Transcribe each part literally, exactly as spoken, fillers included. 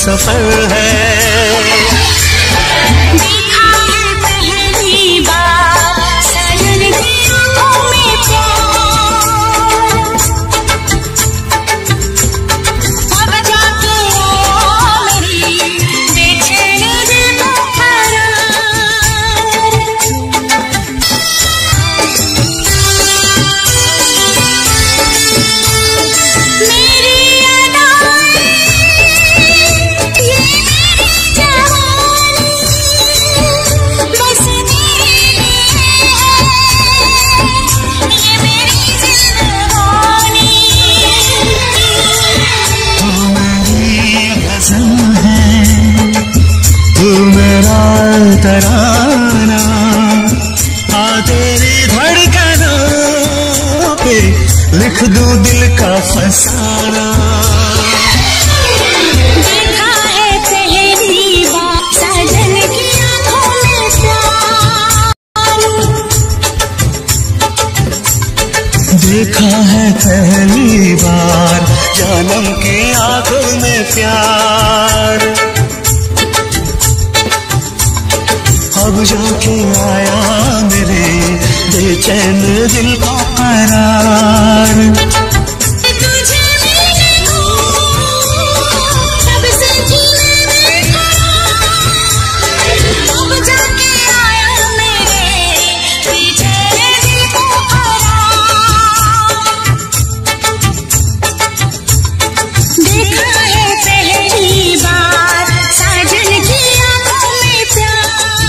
सफर है। देखा है पहली बार साजन की आंखों में प्यार, अब जाके मेरी बेचैन दिल को करार। मेरी अदाएं ये मेरी जवानी बस मेरे लिए है, ये मेरी जिंदगानी। तू मेरी गज़ल है, तू मेरा तराना, आ तेरी धड़कनों पे लिख दूं दिल का फसाना। देखा है पहली बार साजन की आंखों में प्यार, देखा है पहली बार जानम की आंखों में प्यार, अब जाके आया मेरे बेचैन दिल को करार। तुझे मिले तब से जीने में करार, अब जाके आया मेरे बेचैन दिल को करार। देखा है पहली बार साजन की आंखों में प्यार।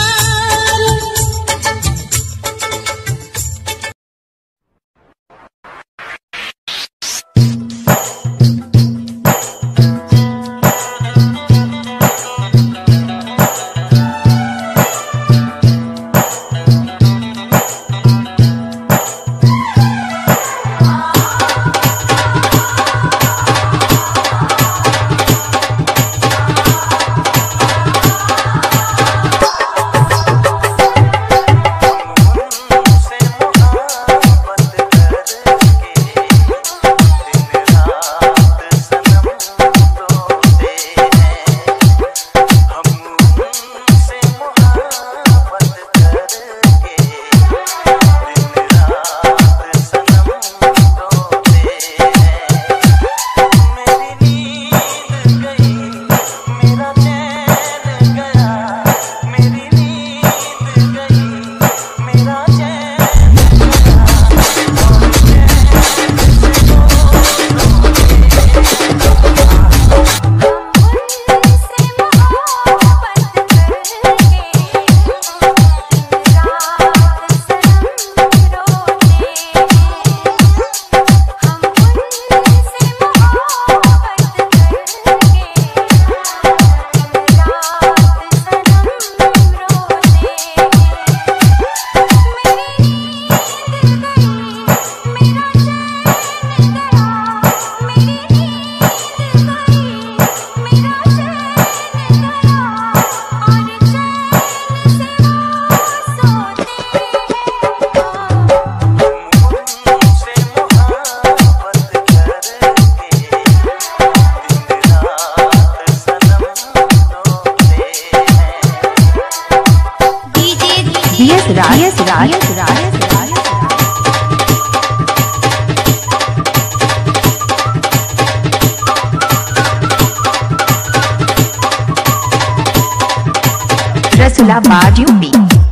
रसूलाबाद यूपी।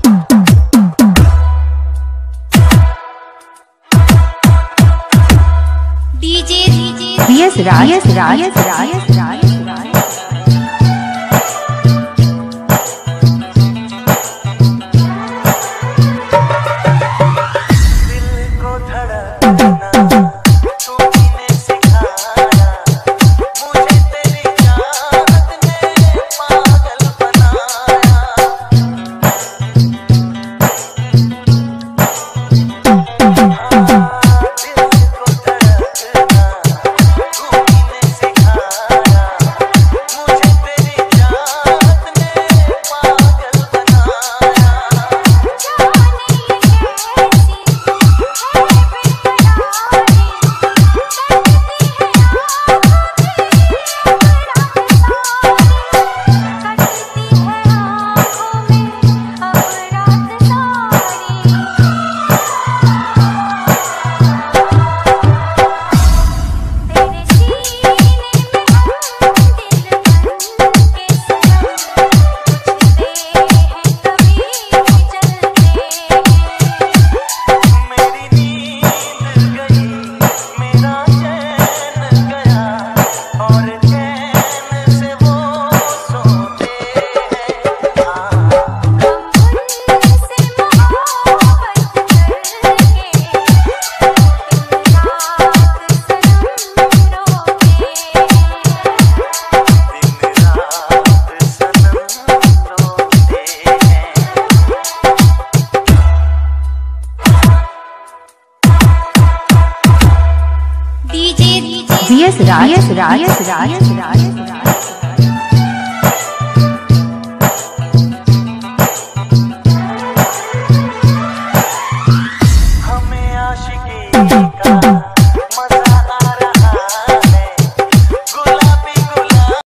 डीजे यस राज यस राज यस राज यस राज। यस राज यस राज राज